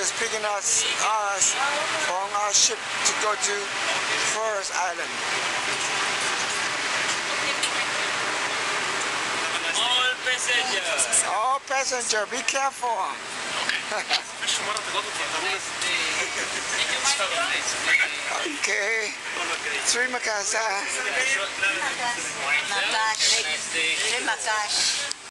is picking us from our ship to go to Forest Island. All passengers. All passengers, be careful. Okay. Terima kasih. Terima kasih.